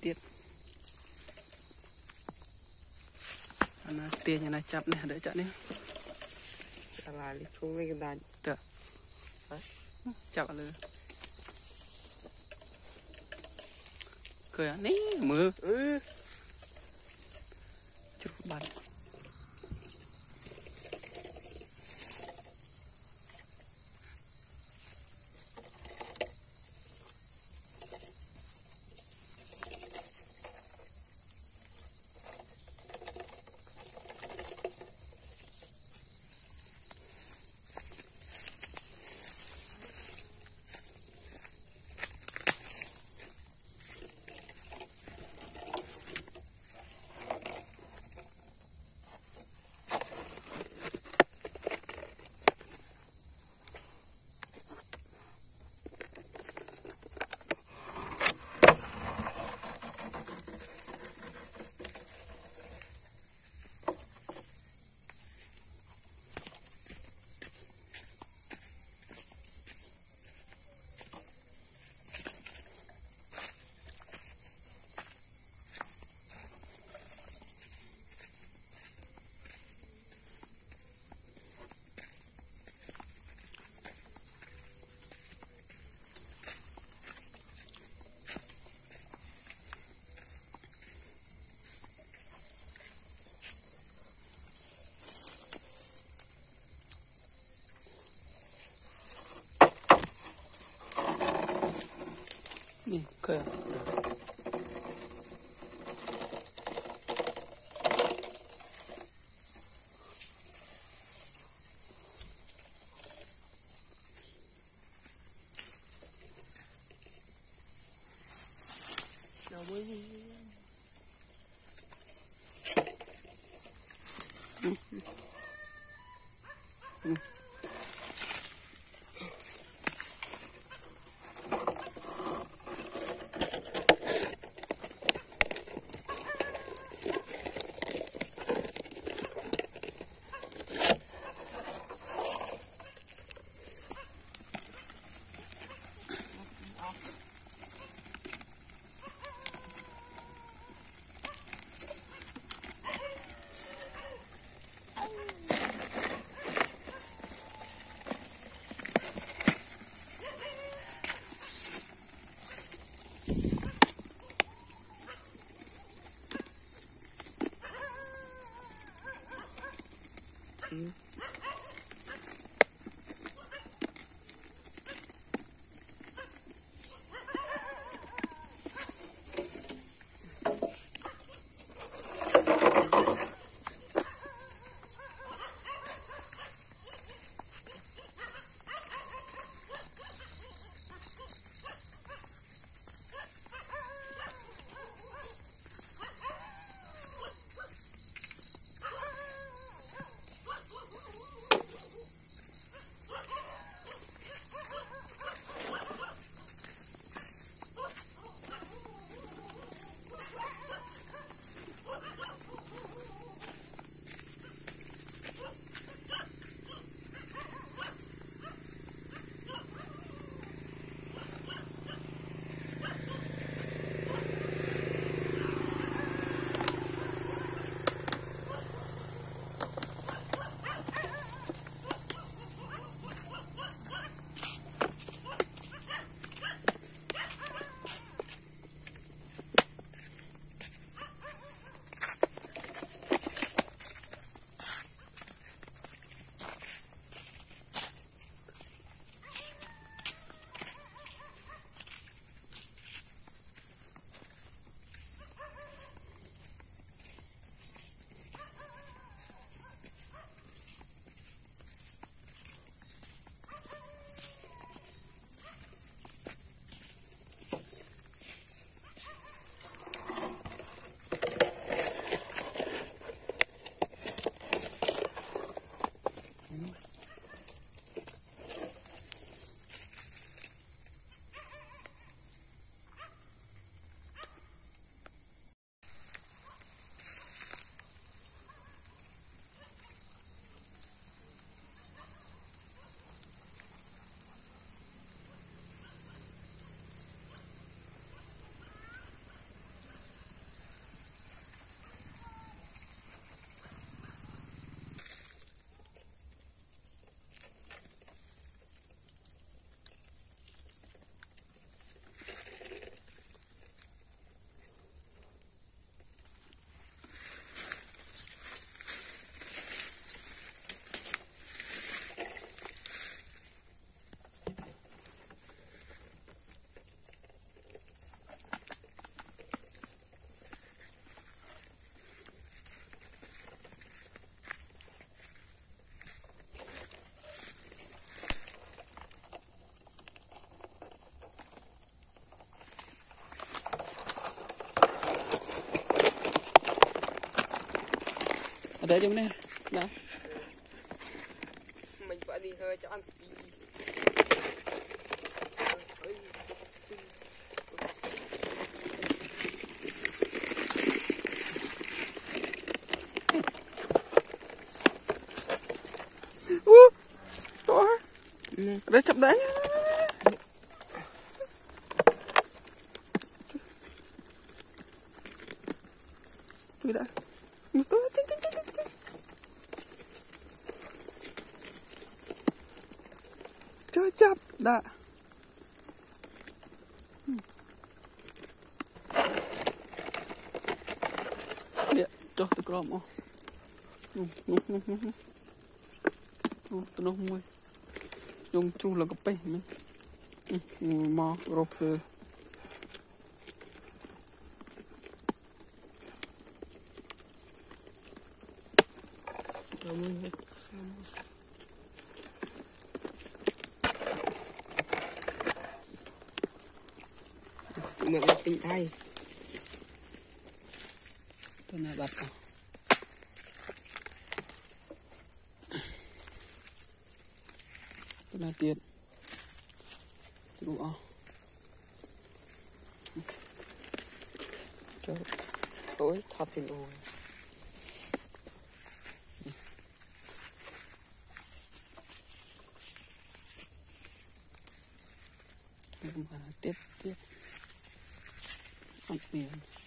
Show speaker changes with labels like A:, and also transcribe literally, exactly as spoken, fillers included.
A: tiết nó tiền nhà này chập này đợi chợ đi
B: là đi xuống với cái đàn
A: được chập lên cười à ní mưa
B: ừ
A: chút bắn nè cười
B: đâu mới đi
A: ừ. Ừ. tới trong này đó
B: mình phải đi hơi cho ăn tí
A: u to đây chậm đấy tôi đã tôi chơi chập đã điện cho tôi cầm ô nung nung nung nung nung tôi nung mui dùng chu là cái bể mình mò rộp rồi
B: mượn là tị thay
A: tôi này bật vào tôi này tiền đủ
B: cho tối thọt tiền đồ
A: tiếp tiếp ăn miếng